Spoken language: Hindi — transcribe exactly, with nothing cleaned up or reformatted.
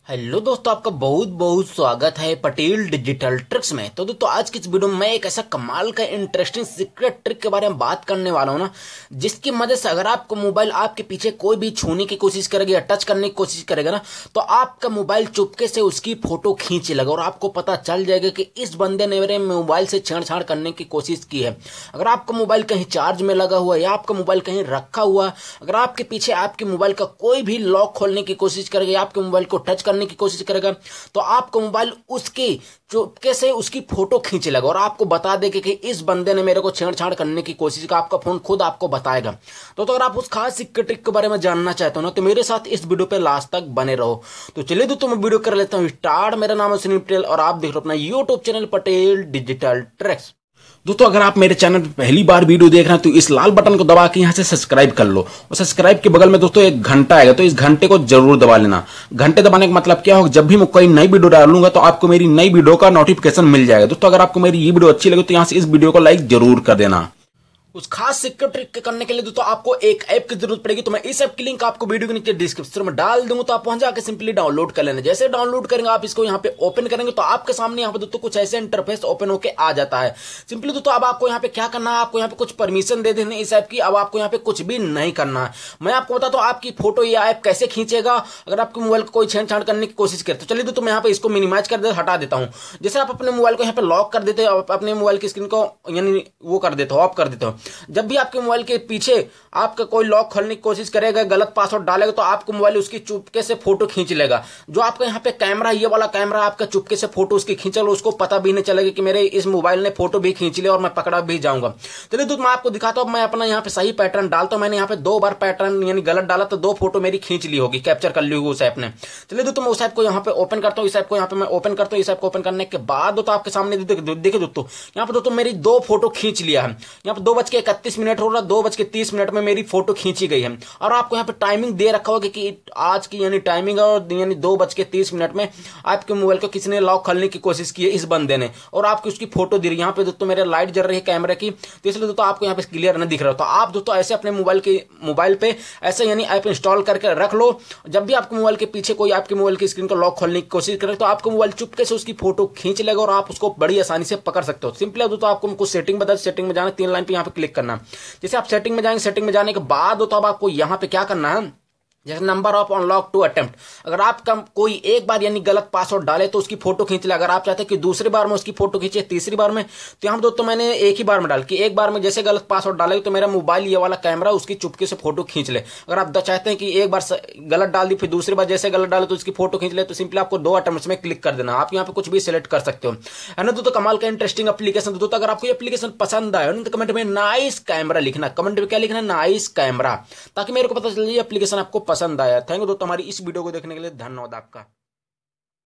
हेलो दोस्तों, आपका बहुत बहुत स्वागत है पटेल डिजिटल ट्रिक्स में। तो दोस्तों आज की इस वीडियो में मैं एक ऐसा कमाल का इंटरेस्टिंग सीक्रेट ट्रिक के बारे में बात करने वाला हूं ना, जिसकी मदद से अगर आपको मोबाइल आपके पीछे कोई भी छूने की कोशिश करेगा या टच करने की कोशिश करेगा ना, तो आपका मोबाइल चुपके से उसकी फोटो खींच लेगा और आपको पता चल जाएगा कि इस बंदे ने मेरे मोबाइल से छेड़छाड़ करने की कोशिश की है। अगर आपका मोबाइल कहीं चार्ज में लगा हुआ है या आपका मोबाइल कहीं रखा हुआ है, अगर आपके पीछे आपके मोबाइल का कोई भी लॉक खोलने की कोशिश करेगा या आपके मोबाइल को टच करने की कोशिश करेगा, तो आपका मोबाइल उसके चुपके से उसकी फोटो खींच लेगा और आपको बता देगा कि इस बंदे ने मेरे को छेड़छाड़ करने की कोशिश की। आपका फोन खुद आपको बताएगा। तो, तो अगर आप उस खास सीक्रेट ट्रिक के बारे में जानना चाहते हो ना, तो मेरे साथ इस वीडियो पे लास्ट तक बने रहो। तो चलिए दोस्तों मैं वीडियो कर लेता हूं स्टार्ट। मेरा नाम है सुनील पटेल और आप देख रहे हो अपना YouTube channel Patel digital tricks. दोस्तों अगर आप मेरे चैनल पर पहली बार वीडियो देख रहे हैं तो इस लाल बटन को दबा के यहां से सब्सक्राइब कर लो और सब्सक्राइब के बगल में दोस्तों एक घंटा आएगा, तो इस घंटे को जरूर दबा लेना। घंटे दबाने का मतलब क्या होगा, जब भी मैं कोई नई वीडियो डालूंगा तो आपको मेरी नई वीडियो का नोटिफिकेशन मिल जाएगा। दोस्तों अगर आपको मेरी ये वीडियो अच्छी लगे तो यहां से इस वीडियो को लाइक जरूर कर देना। उस खास सीक्रेट ट्रिक करने के लिए दोस्तों आपको एक ऐप की जरूरत पड़ेगी। तो मैं इस ऐप की लिंक आपको वीडियो के नीचे डिस्क्रिप्शन में डाल दूंगा, तो आप वहां जाकर सिंपली डाउनलोड कर लेना। जैसे डाउनलोड करेंगे आप इसको यहाँ पे ओपन करेंगे तो आपके सामने यहाँ पे दोस्तों कुछ ऐसे इंटरफेस ओपन होके आ जाता है। सिंपली दोस्तों अब आपको यहाँ पे क्या करना है, आपको यहाँ पे कुछ परमिशन दे देनी इस ऐप की। अब आपको यहाँ पे कुछ भी नहीं करना है। मैं आपको बताता हूँ आपकी फोटो ये ऐप कैसे खींचेगा अगर आपके मोबाइल को कोई छेड़छाड़ करने की कोशिश करे। तो चलिए दोस्तों मैं यहाँ पे इसको मिनिमाइज कर दे हटा देता हूँ। जैसे आप अपने मोबाइल को यहाँ पे लॉक कर देते हो, अपने मोबाइल की स्क्रीन को यानी वो कर देते हो, ऑफ कर देते हो। जब भी आपके मोबाइल के पीछे आपका कोई लॉक खोलने की कोशिश करेगा, गलत पासवर्ड डालेगा, तो आपको मोबाइल उसकी चुपके से फोटो खींच लेगा। जो आपका यहाँ पे कैमरा, ये वाला कैमरा आपका चुपके से फोटो उसकी खींच लो, उसको पता भी नहीं चलेगा कि मेरे इस मोबाइल ने फोटो भी खींच लिया और मैं पकड़ा भी जाऊंगा। चलिए दोस्तों मैं आपको दिखाता हूं। मैं अपना यहाँ पे सही पैटर्न डालता हूं। मैंने यहाँ पे दो बार पैटर्न यानी गलत डाला तो दो फोटो मेरी खींच ली होगी, कैप्चर कर ली होगी उस ऐप ने। चलिए दोस्तों मैं उस ऐप को यहाँ पे ओपन करता हूँ। इस ऐप को यहाँ पे मैं ओपन करता हूँ। इस ऐप को ओपन करने के बाद दोस्तों आपके सामने देखिए दोस्तों यहाँ पे दोस्तों मेरी दो फोटो खींच लिया है। यहाँ पे दो बज के इकतीस मिनट हो रहा, दो बज के तीस मिनट में मेरी फोटो खींची गई है और आपको यहाँ पे टाइमिंग दे रखा होगा कि आज की यानी टाइमिंग और यानी दो बज के तीस मिनट में आपके मोबाइल को किसी ने लॉक खोलने की कोशिश की है इस बंदे ने, और आपकी उसकी फोटो दी रही है। यहाँ पे दोस्तों मेरे लाइट जल रही है कैमरे की, तो इसलिए दोस्तों आपको यहाँ पे क्लियर नहीं दिख रहा। तो आप दोस्तों ऐसे अपने मोबाइल के मोबाइल पे ऐसे यानी ऐप इंस्टॉल करके रख लो। जब भी आपके मोबाइल के पीछे कोई आपके मोबाइल की स्क्रीन को लॉक खोलने की कोशिश करे तो आपको मोबाइल चुपके से उसकी फोटो खींच लेगा और आप उसको बड़ी आसानी से पकड़ सकते हो। सिंपली दोस्तों आपको कुछ सेटिंग बता, सेटिंग में जाना, तीन लाइन पे यहाँ पे क्लिक करना। जैसे आप सेटिंग में जाएंगे, सेटिंग में जाने के बाद तो अब आपको यहां पे क्या करना है, जैसे number of unlock to attempt, अगर आपका कोई एक बार यानी गलत पासवर्ड डाले तो उसकी फोटो खींच ले। अगर आप चाहते हैं कि दूसरी बार में उसकी फोटो खींचे, तीसरी बार में, तो यहाँ दोस्तों मैंने एक ही बार में डाल कि एक बार में जैसे गलत पासवर्ड डाले तो मेरा मोबाइल ये वाला कैमरा उसकी चुपके से फोटो खींच ले। अगर आप चाहते हैं कि एक बार गलत डाल दी फिर दूसरी बार जैसे गलत डाले तो उसकी फोटो खींच ले, तो सिंपली आपको दो अटेम्प्ट में क्लिक कर देना। आप यहाँ पे कुछ भी सिलेक्ट कर सकते हो, है ना। दोस्तों कमाल का इंटरेस्टिंग एप्लीकेशन। दोस्तों अगर आपको ये एप्लीकेशन पसंद आया तो कमेंट में नाइस कैमरा लिखना, कमेंट में क्या लिखना, नाइस कैमरा, ताकि मेरे को पता चल जाए एप्लीकेशन आपको पसंद आया। थैंक यू दोस्तों हमारी इस वीडियो को देखने के लिए, धन्यवाद आपका।